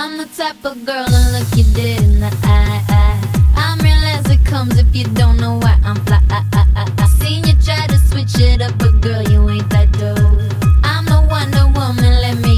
I'm the type of girl to look you dead in the eye. I'm real as it comes if you don't know why I'm fly. I seen you try to switch it up, but girl, you ain't that dope. I'm the Wonder Woman, let me